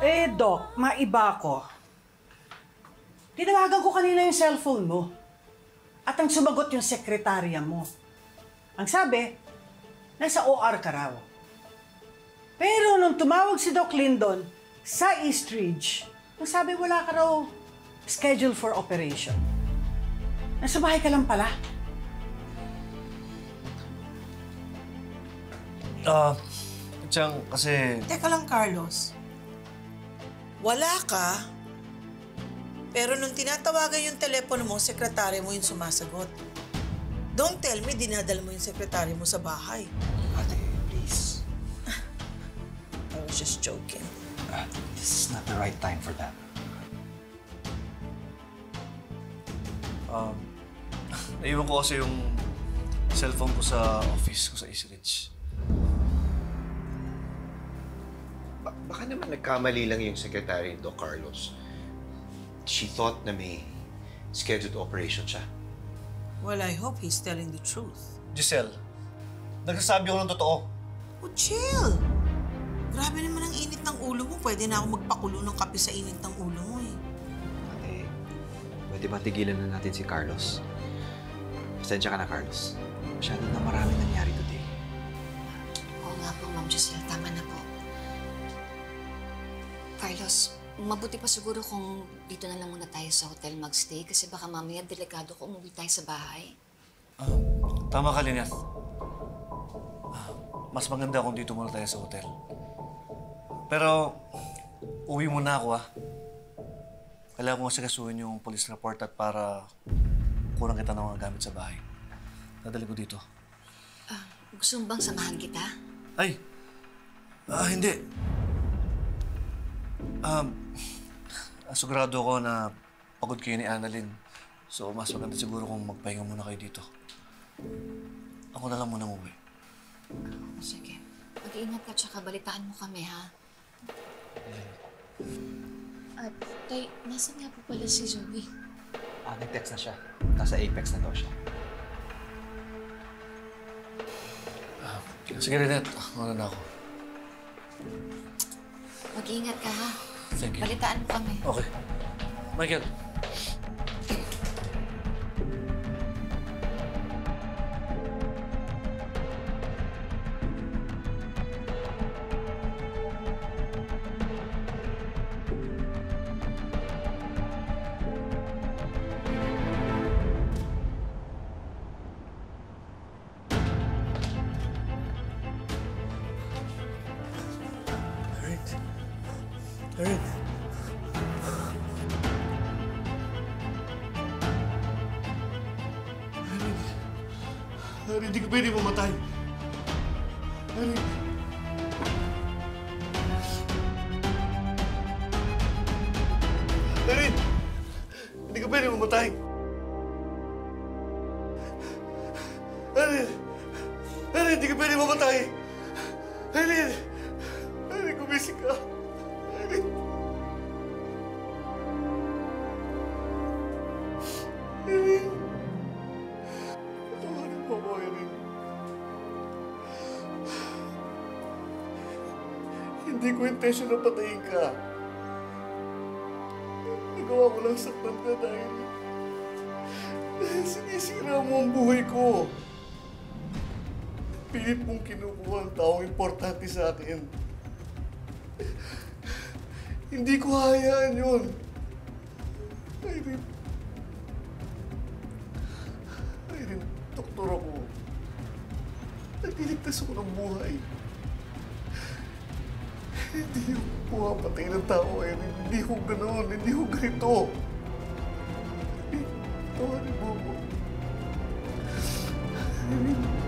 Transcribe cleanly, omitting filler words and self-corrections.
Doc, maiba ko. Tinawagan ko kanina yung cellphone mo. At ang sumagot yung sekretarya mo. Ang sabi, nasa OR ka raw. Pero nung tumawag si Doc Lindon sa East Ridge, ang sabi wala ka raw schedule for operation. Nasa bahay ka lang pala. Tiyang, kasi... Teka lang, Carlos. Wala ka, pero nung tinatawagan yung telepono mo, sekretary mo yung sumasagot. Don't tell me dinadala mo yung sekretary mo sa bahay. Ate, please. I was just joking. This is not the right time for that. Naiwan ko kasi yung cellphone ko sa office ko sa East Ridge. Baka naman nagkamali lang yung secretary, Doc Carlos. She thought na may scheduled operation siya. Well, I hope he's telling the truth. Giselle, nagsasabi ako ng totoo. Oh, chill! Grabe naman ang init ng ulo mo. Pwede na ako magpakulo ng kape sa init ng ulo mo eh. Ate, pwede ba tigilan na natin si Carlos? Pasensya ka na, Carlos. Masyado na maraming nangyari today. Oo nga po, Ma'am Giselle. Tama na po. Carlos, mabuti pa siguro kung dito na lang muna tayo sa hotel magstay kasi baka mamaya delikado ko umuwi tayo sa bahay. Tama ka, Lynette. Mas maganda kung dito muna tayo sa hotel. Pero, uwi muna ako, Kailangan ko sigasuhin yung police report at para kulang kita ng mga gamit sa bahay. Dadali ko dito. Gusto mo bang samahan kita? Ay! Hindi. Asugurado ako na pagod kayo ni Annalyn. So, mas maganda siguro kung magpahinga muna kayo dito. Ako na lang muna umuwi. Sige. Mag-iingat ka tsaka balitaan mo kami, ha? At, Tay, nasan nga po pala si Zoe? Nag-text na siya. Nasa Apex na daw siya. Sige, Lynette. Muna na ako. Mag-iingat ka, ha? Thank you. Balitaan mo kami. Okay. Michael. Alright. Harry, hindi ka pwede mamatay. Harry. Harry, hindi ka pwede mamatay. Harry, Harry, hindi ka pwede mamatay. Harry, Harry, gumising ka. Harry. Harry. Patawarin mo ako, Harry. Hindi ko intention na patayin ka. Nagawa ko lang saktan ka dahil sinisira mo ang buhay ko. Pilit mong kinukuha ang taong importante sa akin. Hindi ko hayaan yun. Irene, doktor ako. Nagliligtas ako ng buhay. Hindi yung pumapatay ng tao, Irene. Hindi ko ganoon. Hindi ko ganito. Tawarin mo ako. Irene.